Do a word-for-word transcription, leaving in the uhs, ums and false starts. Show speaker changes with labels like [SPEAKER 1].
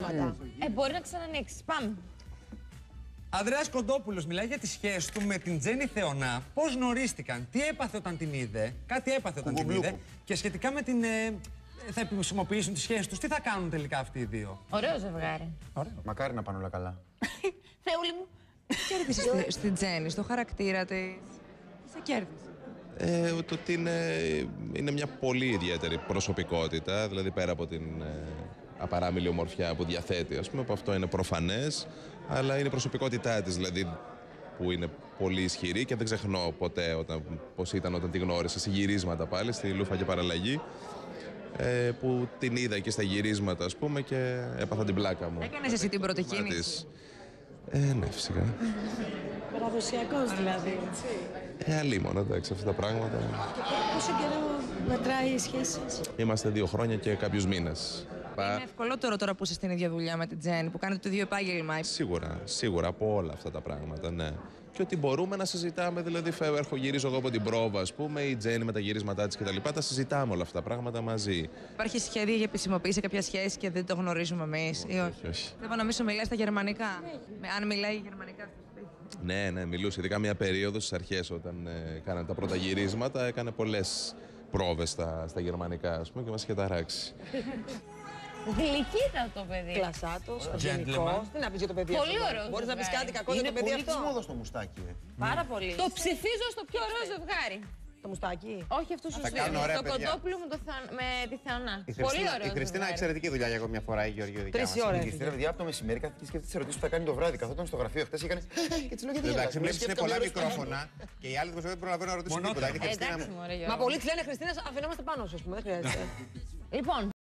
[SPEAKER 1] πράγματα.
[SPEAKER 2] Ε, μπορεί να ξανανοίξει. Πάμε.
[SPEAKER 3] Ανδρέας Κοντόπουλος μιλάει για τη σχέση του με την Τζέννη Θεωνά. Πώς γνωρίστηκαν, τι έπαθε όταν την είδε, κάτι έπαθε όταν την είδε. Και σχετικά με την. Ε, θα επισημοποιήσουν τις σχέσεις τους, τι θα κάνουν τελικά αυτοί οι δύο.
[SPEAKER 2] Ωραίο ζευγάρι.
[SPEAKER 4] Ωραίο. Μακάρι να πάνε όλα καλά.
[SPEAKER 2] Θεούλη μου.
[SPEAKER 5] Κέρδισε στην Τζέννη, στο χαρακτήρα της. Τι σε κέρδισε?
[SPEAKER 6] Ε, το ότι είναι, είναι μια πολύ ιδιαίτερη προσωπικότητα, δηλαδή πέρα από την ε, απαράμιλη ομορφιά που διαθέτει, ας πούμε, που αυτό είναι προφανές, αλλά είναι η προσωπικότητά της, δηλαδή, που είναι πολύ ισχυρή και δεν ξεχνώ ποτέ όταν, πώς ήταν όταν τη γνώρισα, σε γυρίσματα πάλι, στη Λούφα και Παραλλαγή, ε, που την είδα και στα γυρίσματα, ας πούμε, και έπαθα την πλάκα μου.
[SPEAKER 5] Έκανες εσύ την πρώτη κίνηση?
[SPEAKER 6] Ε, ναι, φυσικά.
[SPEAKER 1] Παραδοσιακός δηλαδή, έτσι.
[SPEAKER 6] Ε, αλίμονα, εντάξει, αυτά τα πράγματα.
[SPEAKER 1] Πόσο καιρό μετράει η σχέση σας?
[SPEAKER 6] Είμαστε δύο χρόνια και κάποιους μήνες.
[SPEAKER 5] Είναι ευκολότερο τώρα που είσαι στην ίδια δουλειά με την Τζέννη, που κάνετε το ίδιο επάγγελμα.
[SPEAKER 6] Σίγουρα, σίγουρα από όλα αυτά τα πράγματα, ναι. Και ότι μπορούμε να συζητάμε, δηλαδή, φεύγω, γυρίζω εγώ από την πρόβα, ας πούμε, η Τζέννη με τα γυρίσματά της κτλ. Τα συζητάμε όλα αυτά τα πράγματα μαζί.
[SPEAKER 5] Υπάρχει σχέδιο για επισημοποίηση κάποια σχέση και δεν το γνωρίζουμε εμείς?
[SPEAKER 6] Όχι, όχι, όχι.
[SPEAKER 5] Θέλω να μην μιλάει στα γερμανικά. Με, αν μιλάει γερμανικά στο σπίτι.
[SPEAKER 6] Ναι, ναι, μιλούσε. Ειδικά μια περίοδο στις αρχές, όταν ε, κάνανε τα πρώτα γυρίσματα, έκανε πολλές πρόβες στα, στα γερμανικά, ας πούμε, και μας είχε ταράξει.
[SPEAKER 2] Γλυκύτατο παιδί.
[SPEAKER 1] Κλασάτος, ευγενικός. Τι να πεις για το παιδί?
[SPEAKER 2] Πολύ ωραίο.
[SPEAKER 1] Μπορείς να πεις κάτι κακό για το παιδί
[SPEAKER 4] Είναι πολύ της
[SPEAKER 1] αυτό?
[SPEAKER 4] μόδας το μουστάκι. ε.
[SPEAKER 1] Πάρα πολύ.
[SPEAKER 2] Το ψηφίζω στο πιο ωραίο ζευγάρι.
[SPEAKER 1] Το μουστάκι.
[SPEAKER 2] Όχι αυτού του
[SPEAKER 4] τα
[SPEAKER 2] δύο.
[SPEAKER 4] κάνουν ωραία
[SPEAKER 2] Το
[SPEAKER 4] παιδιά.
[SPEAKER 2] Κοντόπουλο με, το Θεο- με τη Θεωνά.
[SPEAKER 4] Η
[SPEAKER 2] Πολύ
[SPEAKER 4] Χριστίνα,
[SPEAKER 2] ωραίο.
[SPEAKER 4] η Χριστίνα
[SPEAKER 2] ζευγάρι.
[SPEAKER 4] εξαιρετική δουλειά για εγώ μια φορά, η Γεωργία δικιά
[SPEAKER 1] Τρεις
[SPEAKER 4] μας.
[SPEAKER 1] ώρες
[SPEAKER 4] Η Χριστίνα,
[SPEAKER 1] έφυγε.
[SPEAKER 4] παιδιά, από το μεσημέρι κάθε και σκέφτεται τις ερωτήσεις που θα κάνει το βράδυ. Καθόταν στο γραφείο χτες και έκανε. Και τις λέω γιατί
[SPEAKER 7] Εντάξει,
[SPEAKER 4] γελάς?
[SPEAKER 7] βλέπεις είναι
[SPEAKER 4] Σκέφτηκα
[SPEAKER 7] πολλά
[SPEAKER 4] μια ώρα στο
[SPEAKER 7] μικρόφωνα και οι άλλοι δεν προλαβαίνουν να ρωτήσουν τίποτα. Είναι η Χριστίνα.
[SPEAKER 2] Εντάξει, μωρέ,
[SPEAKER 1] Μα
[SPEAKER 2] Γιώργο.
[SPEAKER 1] πολλοί τη λένε Χριστίνα, αφαινόμαστε πάνω σου, α πούμε. Δεν χρειάζεται.
[SPEAKER 2] Λοιπόν,